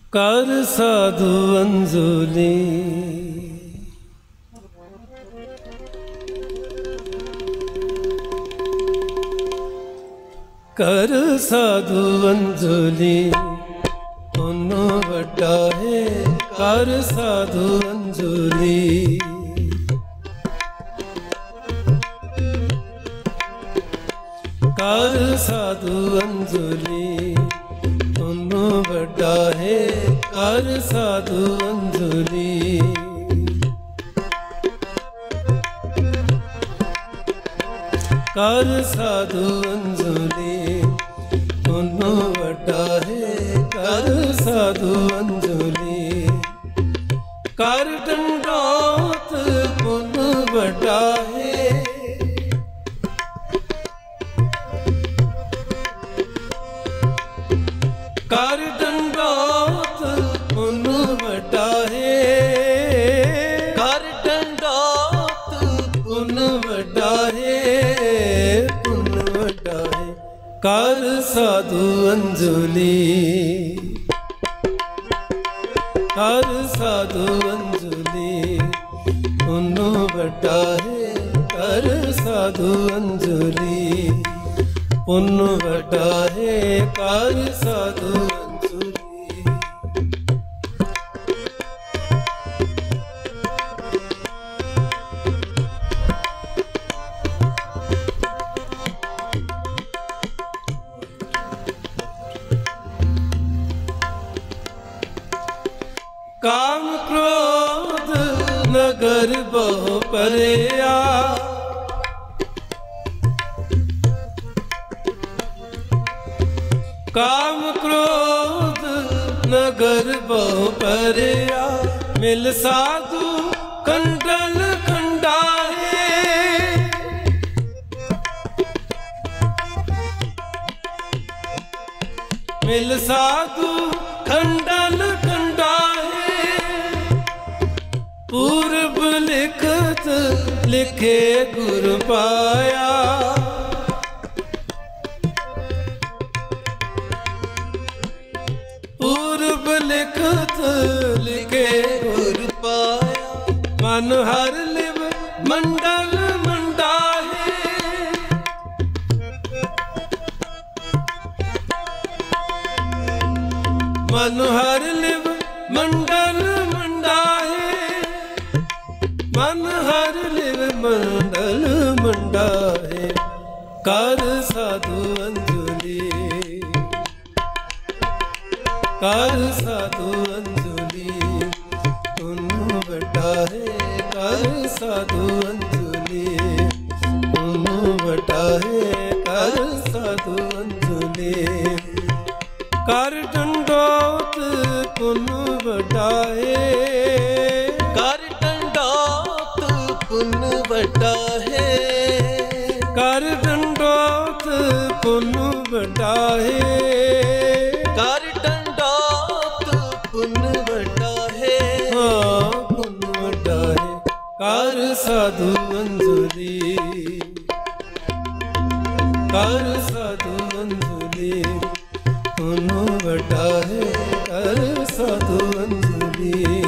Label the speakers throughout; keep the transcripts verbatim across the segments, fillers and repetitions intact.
Speaker 1: कर साधु अंजुली कर साधु अंजुली पुन्नु वड्डा है कर साधु अंजुली कर साधु अंजुली पुन्नु वड्डा है कर साधु अंजुली कर साधु अंजुली पुन्नु वड्डा है कर साधु अंजुली कर दंडोत पुन्नु वड्डा है कर दंडोत पुन्नु वड्डा है कर दंडोत पुन्नु वड्डा है पुन्नु वड्डा है कर साधु अंजुली कर साधु अंजुली पुन्नु वड्डा है कर साधु अंजुली पुन्नु वड्डा है कर साधु अंजुली काम क्रोध नगर बहु परया काम क्रोध नगर बहु परया मिल साधु कंडल खंडाए मिल साधु खंडल खंडाए पूर्व लिखत लिखे गुरु पाया पूर्व लिखत लिखे गुरु पाया मन हर लिव मंडल मंडाए मन हर लिव मंडल मंडाए मन हर लिव मंडल मंडाए कर साधु अंजुली कर साधु अंजुली पुन्नु वड्डा है कर साधु अंजुली पुन्नु वड्डा है कर साधु अंजुली कर दंडोत पुन्नु वड्डा है कर दंडोत पुन्नु वड्डा है कर दंडोत पुन्नु वड्डा है कर पुन्नु वड्डा है हाँ पुन्नु वड्डा है कर साधु अंजुली कर साधु अंजुली पुन्नु वड्डा है कर साधु अंजुली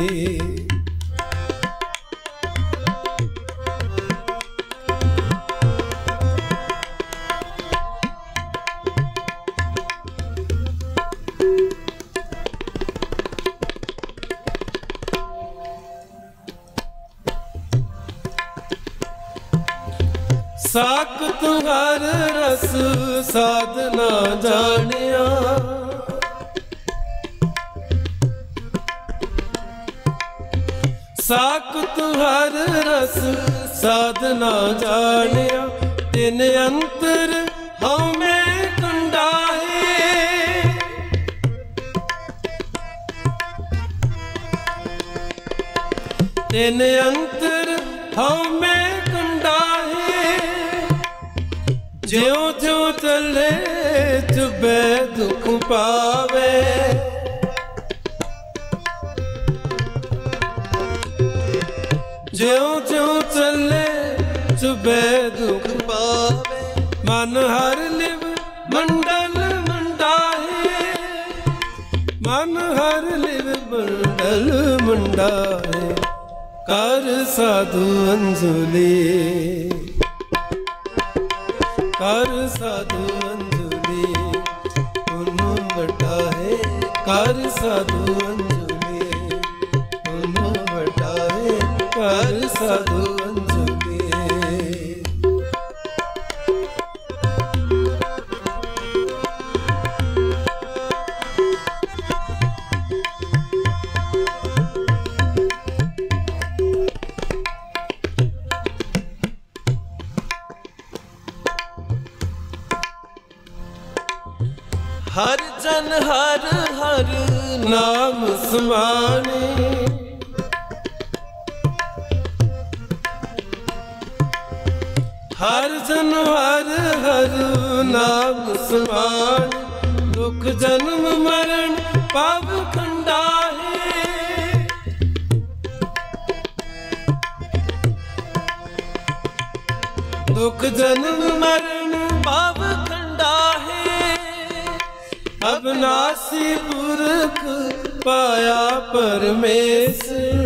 Speaker 1: साक तुहार रस साधना जानिया साक तुहार रस साधना जानिया तिन अंतर हमें कंडाए तिन अंतर हमें कंडाए ज्यों ज्यों चले चुबे दुख पावे ज्यों ज्यों चले चुबे दुख पावे मन हर लिव मंडल मंडाए मन हर लिव मंडल मुंडाए कर साधु अंजुली कर साधु अंजुली उन्हों बटा है कर साधु अंजुली उन्हों बटा है कर साधु अंजुली। हर जन हर हर नाम समाने हर जन हर हर नाम समाने दुख जन्म मरण पाप खंडाहे दुख जन्म मरण पाप खंडाहे अविनाशी पुरख पाया परमेश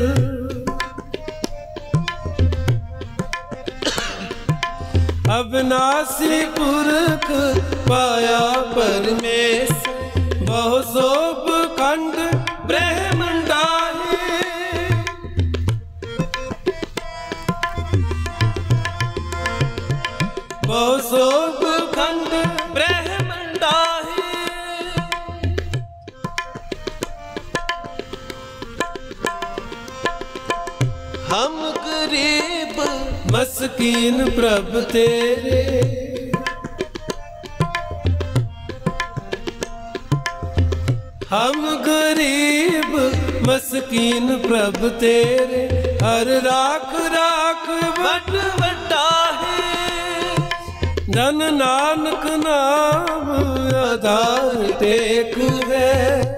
Speaker 1: अविनाशी पुरख पाया परमेश बहु सोप खंड ब्रह्मंडाहे बहु सोप खंड ब्रह्मंडाहे हम गरीब मस्कीन प्रभ तेरे हम गरीब मस्कीन प्रभ तेरे हर राख राख बट बटा है जन नानक नाम आधार टेक है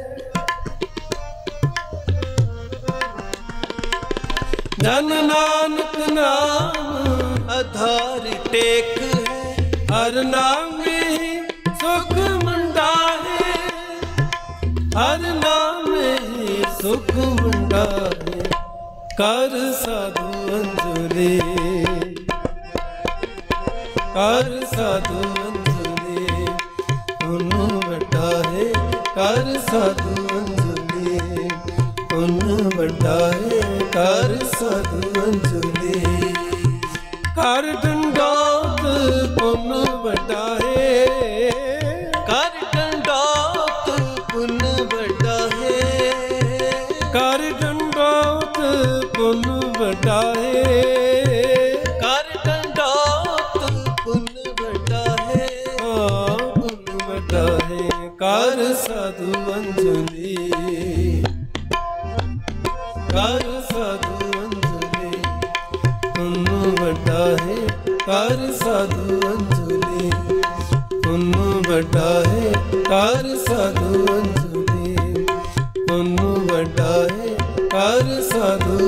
Speaker 1: जन नानक नाम आधार टेक है हर नाम में ही सुख मंडा है हर नाम में ही सुख मंडा है कर साधु अंजुली कर साधु अंजुली उन्हों बटा है कर साधु अंजुली उन्हों बटा है कर साधु अंजुली कर डंडौत पुन बटा है कर डंडौत पुन बटा है कर डंडौत पुन बटा है कर डंडौत पुन बटा है पुन बटा है कर साधु अंजुली कर साधु अंजुली उन्हों बटा है कर साधु अंजुली उन्हों बटा है कर साधु अंजुली उन्हों बटा है कर साधु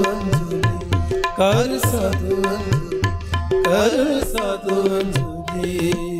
Speaker 1: अंजुली कर साधु अंजुली कर साधु अंजुली।